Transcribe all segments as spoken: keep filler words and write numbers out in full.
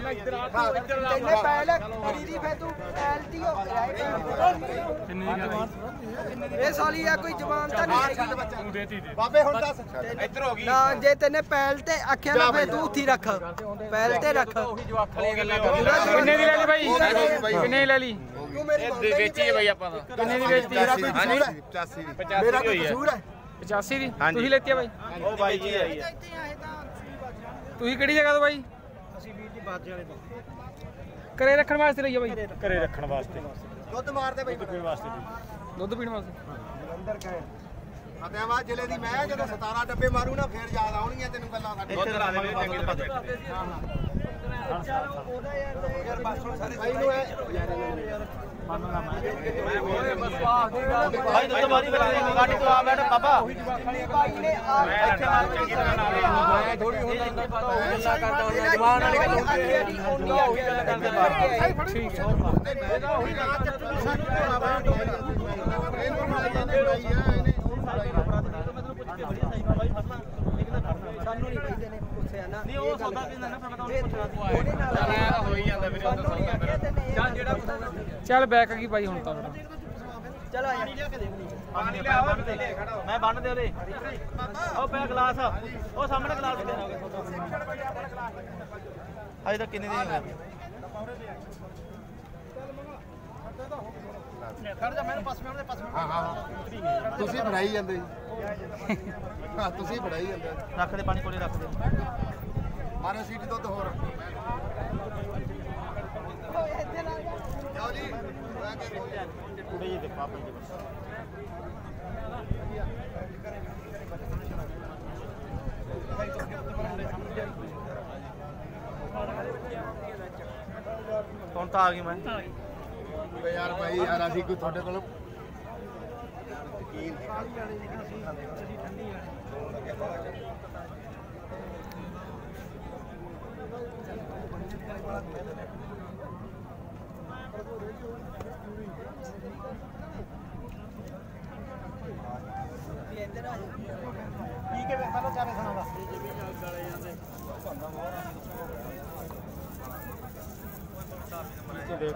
ਤੈਨੇ ਪਹਿਲੇ ਕਰੀ ਦੀ ਫੇ ਤੂੰ ਐਲਟੀ ਹੋ ਇਹ ਸਾਲੀ ਆ ਕੋਈ ਜਵਾਨ ਤਾਂ ਨਹੀਂ ਹੈਗੀ ਤੂੰ ਦੇਤੀ ਦੇ ਬਾਬੇ ਹੁਣ ਦੱਸ ਇੱਧਰ ਹੋ ਗਈ ਨਾ ਜੇ ਤੈਨੇ ਪੈਲ ਤੇ ਆਖਿਆ ਨਾ ਫੇ ਤੂੰ ਉੱਥੀ ਰੱਖ ਪੈਲ ਤੇ ਰੱਖ ਕਿੰਨੇ ਦੀ ਲੈ ਲਈ ਬਾਈ ਕਿੰਨੇ ਦੀ ਲੈ ਲਈ ਤੂੰ ਮੇਰੀ ਵੇਚੀ ਹੈ ਬਾਈ ਆਪਾਂ ਤਾਂ ਕਿੰਨੇ ਦੀ ਵੇਚੀ ਹੈ ਪਚਾਸੀ ਦੀ ਮੇਰਾ ਕੋਈ ਕਸੂਰ ਹੈ ਪਚਾਸੀ ਦੀ ਤੁਸੀਂ ਲੈਤੀ ਹੈ ਬਾਈ ਉਹ ਬਾਈ ਜੀ ਆਈ ਹੈ ਤੁਸੀਂ ਕਿਹੜੀ ਜਗ੍ਹਾ ਤੋਂ ਬਾਈ ਅਸੀਂ ਵੀਰ ਜੀ ਬਾਜੇ ਵਾਲੇ ਤੋਂ ਘਰੇ ਰੱਖਣ ਵਾਸਤੇ ਲਈ ਆ ਬਾਈ ਘਰੇ ਰੱਖਣ ਵਾਸਤੇ ਦੁੱਧ ਮਾਰਦੇ ਬਈ ਪੀਣ ਵਾਸਤੇ ਦੁੱਧ ਪੀਣ ਵਾਸਤੇ ਅੰਦਰ ਕਹੇ ਫਤਿਆਬਾਦ ਜ਼ਿਲ੍ਹੇ ਦੀ ਮੈਂ ਜਦੋਂ ਸਤਾਰਾਂ ਡੱਬੇ ਮਾਰੂ ਨਾ ਫੇਰ ਯਾਦ ਆਉਣਗੀਆਂ ਤੈਨੂੰ ਗੱਲਾਂ ਸਾਡੇ ਇੱਥੇ ਲਾ ਦੇ ਚੰਗੀ ਤਰ੍ਹਾਂ ਚਲੋ ਉਹਦਾ ਯਾਰ ਬਸ ਸਾਰੇ ਭਾਈ ਨੂੰ ਹੈ ਭਾਈ ਦੁੱਧ ਮਾਰੀ ਬੈਠੇ ਗਾੜੀ ਤੋਂ ਆ ਬੈਠ ਬਾਬਾ ਭਾਈ ਨੇ ਆ ਇੱਥੇ ਨਾਲ ਚੰਗੀ ਤਰ੍ਹਾਂ ਨਾਲ ਥੋੜੀ ਹੁੰਦਾ ਗੱਲਾਂ ਕਰਦਾ ਹੁੰਦਾ ਜਵਾਨ ਵਾਲੀ ਗੱਲ ਹੁੰਦੀ ਹੈ ਉਹੀ ਗੱਲ ਕਰਦੇ ਬਾਹਰ ਠੀਕ ਹੈ ਇਹਦਾ ਉਹੀ ਰਾਤ ਚੱਟੂ ਸਾਨੂੰ ਹੋਣਾ ਬਾਈ ਇਹਨੂੰ ਮਾਰੀ ਜਾਂਦੇ ਬਾਈ ਆ ਇਹਨੇ ਸਾਨੂੰ ਨਹੀਂ ਕਹਿੰਦੇ ਨੇ ਪੁੱਛਿਆ ਨਾ ਨਹੀਂ ਉਹ ਸੌਦਾ ਕਿੰਨਾ ਨਾ ਫਿਰ ਮੈਂ ਤੁਹਾਨੂੰ ਪੁੱਛਣਾ ਸੀ ਉਹਦੇ ਨਾਲ ਹੋ ਹੀ ਜਾਂਦਾ ਵੀਰੇ ਸਾਨੂੰ ਨਹੀਂ ਆਖਿਆ ਤੈਨੇ ਚੱਲ ਜਿਹੜਾ ਚੱਲ ਬੈਕ ਕੀ ਬਾਈ ਹੁਣ ਤਾਂ ਚਲ ਆ ਜਾ ਪਾਣੀ ਲਿਆ ਬੰਨ ਦੇ ਮੈਂ ਬੰਨ ਦੇ ਉਹਦੇ ਉਹ ਪਿਆ ਗਲਾਸ ਉਹ ਸਾਹਮਣੇ ਗਲਾਸ ਪਿਆ ਅਜੇ ਤੱਕ ਕਿੰਨੇ ਦਿਨ ਹੋਏ ਖੜ ਜਾ ਮੈਨੂੰ ਪਾਸ ਮੇਰੇ ਪਾਸ ਹਾਂ ਹਾਂ ਤੁਸੀਂ ਫੜਾਈ ਜਾਂਦੇ ਜੀ ਹਾਂ ਤੁਸੀਂ ਫੜਾਈ ਜਾਂਦੇ ਰੱਖ ਦੇ ਪਾਣੀ ਕੋਲੇ ਰੱਖ ਦੇ ਮਾਰੇ ਸੀਟ ਦੁੱਧ ਹੋਰ ਜਾਓ ਜੀ ਕੁੜੇ ਜੀ ਦੇ ਪਾਪਾ ਜੀ ਕੌਣ ਤਾਂ ਆ ਗਈ ਮੈਂ ਓਏ ਯਾਰ ਭਾਈ ਯਾਰ ਅਸੀਂ ਕੋਈ ਤੁਹਾਡੇ ਕੋਲ ਯਕੀਨ ਠੀਕ ਹੈ ਪਹਿਲਾਂ ਚਾਰੇ ਸੁਣਾਵਾ ਗਲੇ ਜਾਂਦੇ ਦੇਖ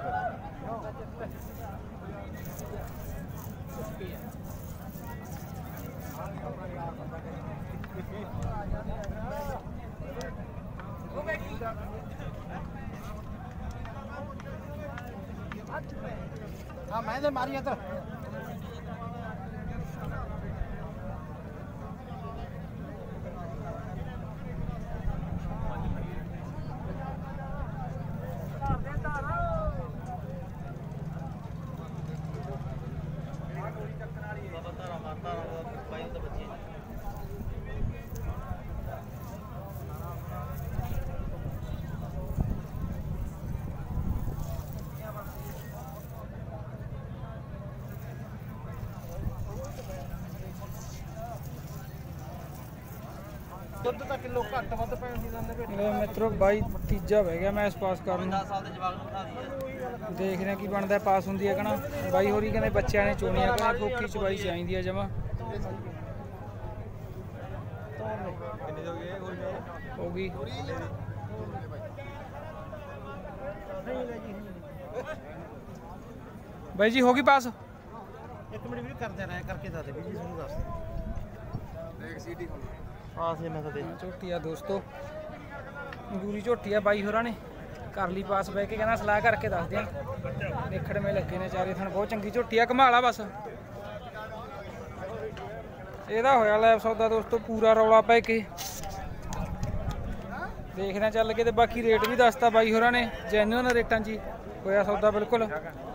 ਹਾਂ ਮੈਂ ਤੇ ਮਾਰੀਆਂ ਤਾਂ ਦੁੱਧ ਤਾਂ ਕਿਲੋ ਘੱਟ ਵੱਧ ਪੈਣ ਦੀ ਜਾਂਦੇ ਬੇਟੇ ਮੇਰੇ ਮਿੱਤਰੋ ਬਾਈ ਤੀਜਾ ਬਹਿ ਗਿਆ ਮੈਚ ਪਾਸ ਕਰਨ ਨੂੰ ਦਸ ਸਾਲ ਦੇ ਜਵਾਕ ਨੂੰ ਬਣਾ ਦਈਏ ਦੇਖਦੇ ਹਾਂ ਕੀ ਬਣਦਾ ਪਾਸ ਹੁੰਦੀ ਹੈ ਕਹਣਾ ਬਾਈ ਹੋਰੀ ਕਹਿੰਦੇ ਬੱਚਿਆਂ ਨੇ ਚੋਣੀਆਂ ਕਹਿੰਦੇ ਫੋਕੀ ਚਵਾਈ ਚਾਹੀਦੀ ਹੈ ਜਮਾ ਕਿੰਨੇ ਹੋ ਗਏ ਹੋ ਗਈ ਬਾਈ ਜੀ ਹੋ ਗਈ ਪਾਸ ਇੱਕ ਮਿੰਟ ਵੀ ਕਰਦੇ ਰਹੇ ਕਰਕੇ ਦੱਸ ਦੇ ਵੀ ਜੀ ਤੁਹਾਨੂੰ ਦੱਸ ਦੇਖ ਸੀਟੀ ਹਾਂ ਸੀ ਮੈਂ ਤਾਂ ਦੇ ਝੋਟੀ ਆ ਦੋਸਤੋ ਅੰਗੂਰੀ ਝੋਟੀ ਆ ਬਾਈ ਹੋਰਾਂ ਨੇ ਕਰ ਲਈ ਪਾਸ ਬਹਿ ਕੇ ਕਹਿੰਦਾ ਸਲਾਹ ਕਰਕੇ ਦੱਸਦੇ ਆ ਦੇਖੜਵੇਂ ਲੱਗੇ ਨੇ ਚਾਰੇ ਥਣ ਬਹੁਤ ਚੰਗੀ ਝੋਟੀ ਆ ਘਮਾਲਾ ਬਸ ਇਹਦਾ ਹੋਇਆ ਲੈ ਸੌਦਾ ਦੋਸਤੋ ਪੂਰਾ ਰੌਲਾ ਪੈ ਕੇ ਦੇਖਣਾ ਚੱਲ ਕੇ ਤੇ ਬਾਕੀ ਰੇਟ ਵੀ ਦੱਸਤਾ ਬਾਈ ਹੋਰਾਂ ਨੇ ਜੈਨੂਅਨ ਰੇਟਾਂ 'ਚ ਹੋਇਆ ਸੌਦਾ ਬਿਲਕੁਲ